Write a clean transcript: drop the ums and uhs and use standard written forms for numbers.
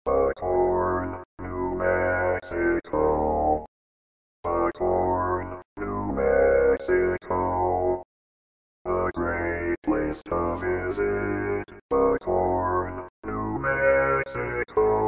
Buckhorn, New Mexico. Buckhorn, New Mexico. A great place to visit. Buckhorn, New Mexico.